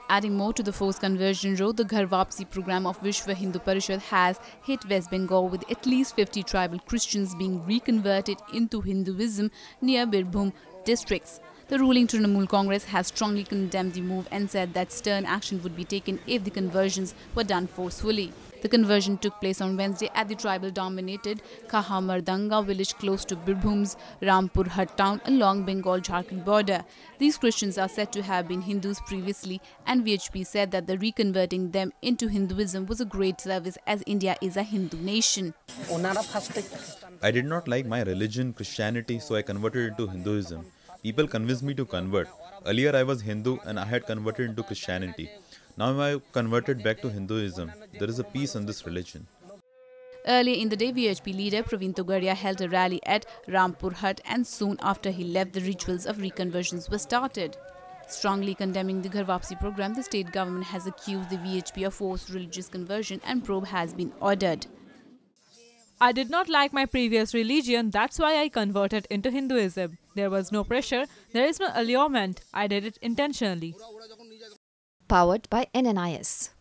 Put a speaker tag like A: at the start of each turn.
A: Adding more to the forced conversion road, the Ghar Wapsi program of Vishwa Hindu Parishad has hit West Bengal with at least 50 tribal Christians being reconverted into Hinduism near Birbhum districts. The ruling Trinamool Congress has strongly condemned the move and said that stern action would be taken if the conversions were done forcefully. The conversion took place on Wednesday at the tribal-dominated Kahamardanga village close to Birbhum's Rampur Hatt town along Bengal-Jharkhand border. These Christians are said to have been Hindus previously, and VHP said that the reconverting them into Hinduism was a great service as India is a Hindu nation.
B: I did not like my religion, Christianity, so I converted into Hinduism. People convinced me to convert. Earlier I was Hindu and I had converted into Christianity. Now I have converted back to Hinduism. There is a peace in this religion.
A: Earlier in the day, VHP leader Praveen Togaria held a rally at Rampur Hatt, and soon after he left, the rituals of reconversions were started. Strongly condemning the Ghar Wapsi program, the state government has accused the VHP of forced religious conversion and probe has been ordered.
C: I did not like my previous religion, that's why I converted into Hinduism. There was no pressure, there is no allurement, I did it intentionally.
D: Powered by NNIS.